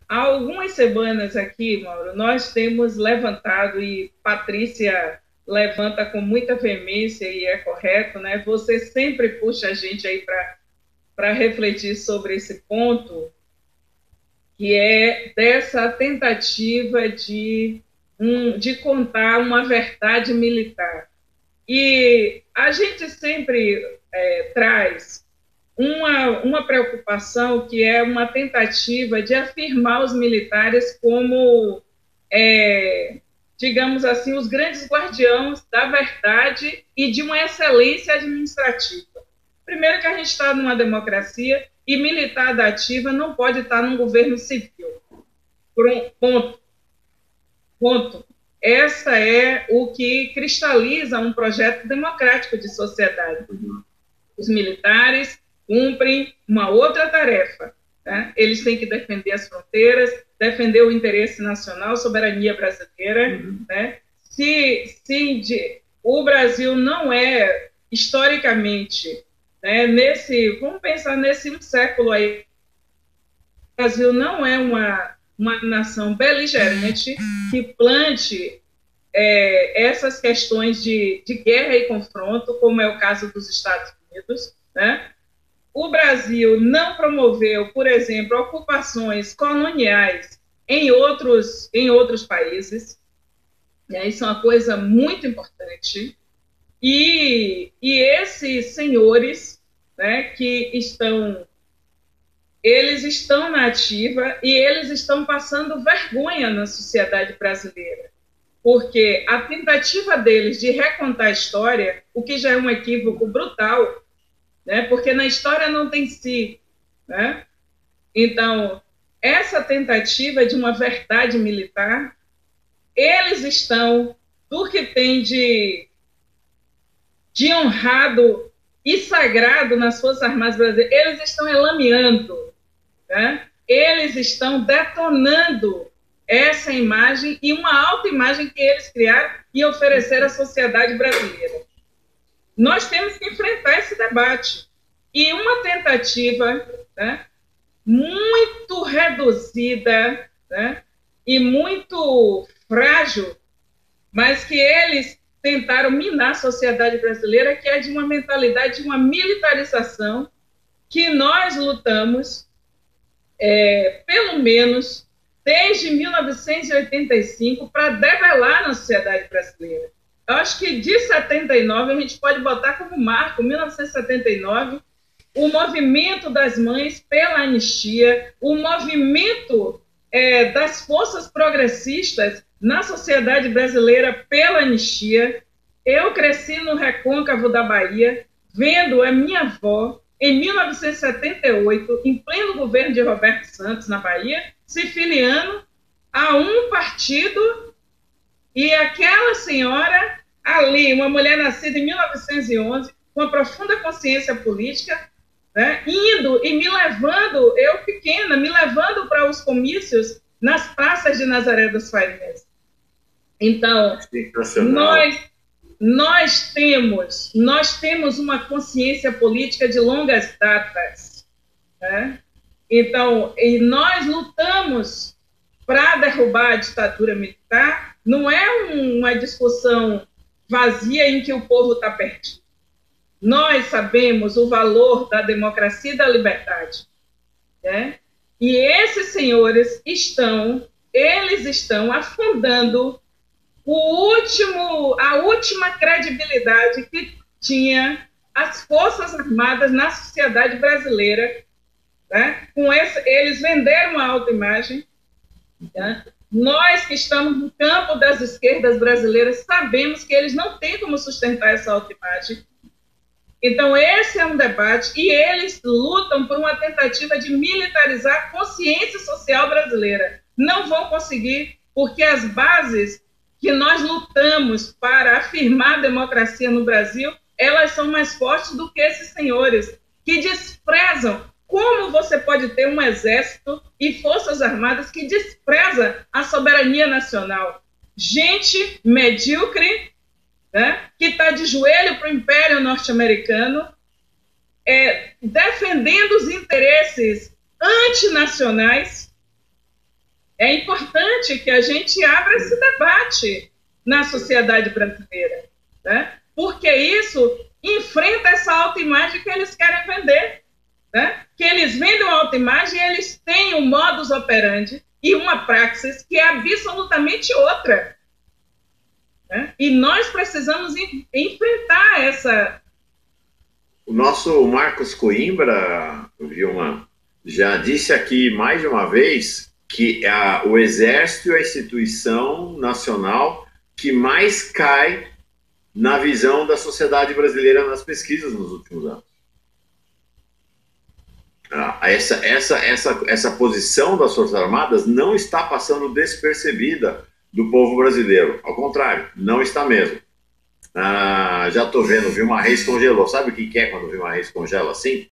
Há algumas semanas aqui, Mauro, nós temos levantado, e Patrícia levanta com muita veemência, e é correto, né? Você sempre puxa a gente aí para refletir sobre esse ponto, que é dessa tentativa de contar uma verdade militar. E a gente sempre traz uma preocupação que é uma tentativa de afirmar os militares como, digamos assim, os grandes guardiãos da verdade e de uma excelência administrativa. Primeiro que a gente está numa democracia e militar da ativa não pode estar num governo civil. Ponto. Ponto. Essa é o que cristaliza um projeto democrático de sociedade. Os militares cumprem uma outra tarefa. Né? Eles têm que defender as fronteiras, defender o interesse nacional, soberania brasileira. Né? O Brasil não é, historicamente, né, vamos pensar nesse século aí, o Brasil não é uma nação beligerante que plante essas questões de guerra e confronto, como é o caso dos Estados Unidos. Né? O Brasil não promoveu, por exemplo, ocupações coloniais em outros países. Né? Isso é uma coisa muito importante. E esses senhores, né, que eles estão na ativa e eles estão passando vergonha na sociedade brasileira, porque a tentativa deles de recontar a história, o que já é um equívoco brutal, né, porque na história não tem si, né? Então, essa tentativa de uma verdade militar, eles estão, do que tem de honrado e sagrado nas Forças Armadas brasileiras, eles estão elameando, né? Eles estão detonando essa imagem e uma autoimagem que eles criaram e ofereceram à sociedade brasileira. Nós temos que enfrentar esse debate. E uma tentativa, né, muito reduzida, né, e muito frágil, mas que eles tentaram minar a sociedade brasileira, que é de uma mentalidade de uma militarização que nós lutamos, pelo menos desde 1985, para debelar na sociedade brasileira. Eu acho que de 79 a gente pode botar como marco 1979, o movimento das mães pela anistia, o movimento das forças progressistas na sociedade brasileira pela anistia. Eu cresci no recôncavo da Bahia, vendo a minha avó, em 1978, em pleno governo de Roberto Santos, na Bahia, se filiando a um partido, e aquela senhora ali, uma mulher nascida em 1911, com uma profunda consciência política, né, indo e me levando, eu pequena, me levando para os comícios nas praças de Nazaré das Farinhas. Então, nós temos uma consciência política de longas datas. Né? Então, e nós lutamos para derrubar a ditadura militar. Não é uma discussão vazia em que o povo está perdido. Nós sabemos o valor da democracia e da liberdade. Né? E esses senhores estão afundando a última credibilidade que tinha as Forças Armadas na sociedade brasileira. Né? Eles venderam uma autoimagem. Né? Nós que estamos no campo das esquerdas brasileiras sabemos que eles não têm como sustentar essa autoimagem. Então, esse é um debate, e eles lutam por uma tentativa de militarizar a consciência social brasileira. Não vão conseguir, porque as bases que nós lutamos para afirmar a democracia no Brasil, elas são mais fortes do que esses senhores, que desprezam. Como você pode ter um exército e forças armadas que despreza a soberania nacional? Gente medíocre, né, que está de joelho para o Império Norte-Americano, defendendo os interesses antinacionais, É importante que a gente abra esse debate na sociedade brasileira, né? Porque isso enfrenta essa autoimagem que eles querem vender, né? Que eles vendem uma autoimagem e eles têm um modus operandi e uma praxis que é absolutamente outra, né? E nós precisamos enfrentar essa... O nosso Marcos Coimbra, Vilma, já disse aqui mais de uma vez que o Exército é a instituição nacional que mais cai na visão da sociedade brasileira nas pesquisas nos últimos anos. Essa posição das Forças Armadas não está passando despercebida do povo brasileiro. Ao contrário, não está mesmo. Já estou vendo, Vilma Reis congelou. Sabe o que é quando o Vilma Reis congela assim?